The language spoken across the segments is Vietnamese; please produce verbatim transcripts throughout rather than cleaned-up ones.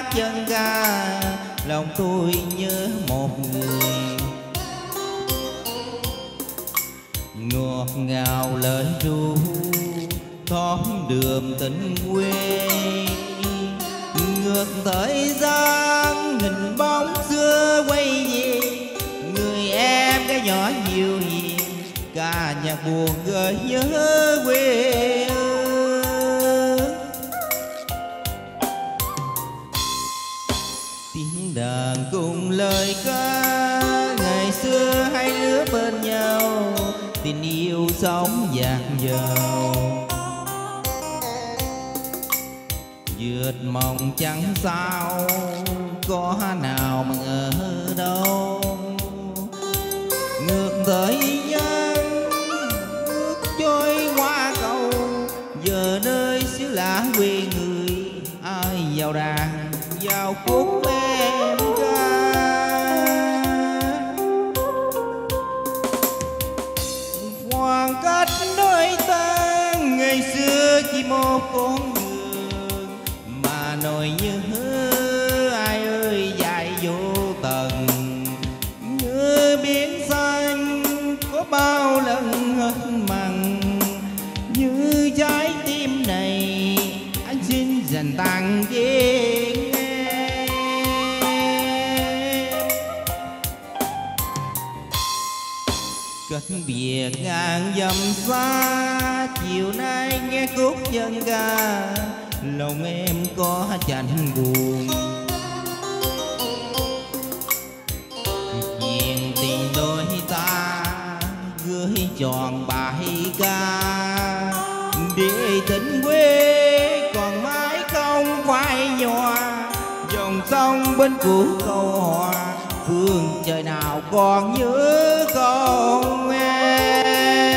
chân ga, lòng tôi nhớ một người. Ngọt ngào lời ru thóm đường tình quê, ngược thời gian hình bóng xưa quay về. Người em cái nhỏ nhiều hiền, ca nhạc buồn gợi nhớ quê. Tiếng đàn cùng lời ca, ngày xưa hai đứa bên nhau, tình yêu sống dạt dào. Vượt mộng chẳng sao, có nào mà ngờ đâu. Ngược thời gian bước trôi qua cầu, giờ nơi xứ lạ quê người. Ai vào đàn vào khúc em ca, khoảng cách đôi ta ngày xưa chỉ một con đường, mà nỗi nhớ ai ơi dài vô tận. Như biển xanh có bao lần hết mặn, như trái tim này anh xin dành tặng riêng em. Cách biệt ngàn dặm xa, chiều nay nghe khúc dân ca, lòng em có chạnh buồn. Chuyện tình đôi ta gửi tròn bài ca, để tình quê còn mãi không phai nhòa. Dòng sông bên cũ câu hò, phương trời nào còn nhớ không em.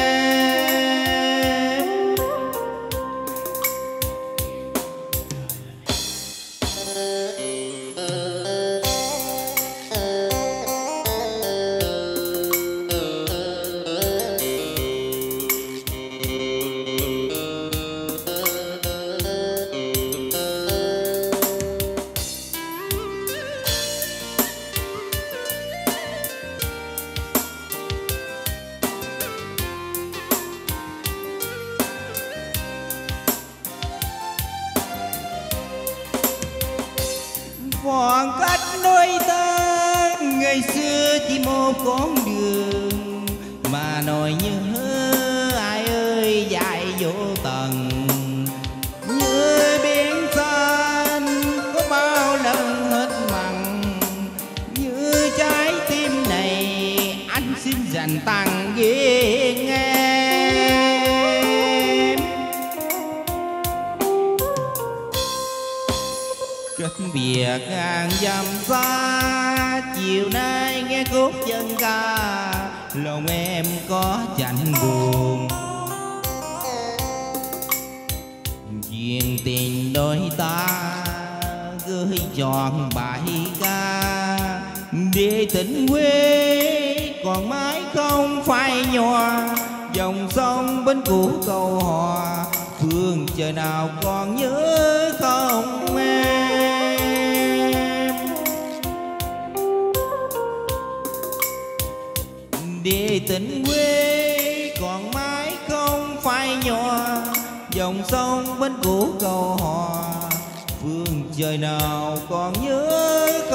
Khoảng cách đôi ta ngày xưa chỉ một con đường, mà nỗi nhớ ai ơi dài vô tận. Như biển xanh có bao lần hết mặn, như trái tim này anh xin dành tặng riêng em. Cách biệt ngàn dặm xa, chiều nay nghe khúc dân ca, lòng em có chạnh buồn. Duyên tình đôi ta gửi tròn bài ca, để tình quê còn mãi không phai nhòa. Dòng sông bên cũ câu hò, phương trời nào còn nhớ không em. Để tình quê còn mãi không phai nhòa. Dòng sông bên cũ câu hò, phương trời nào còn nhớ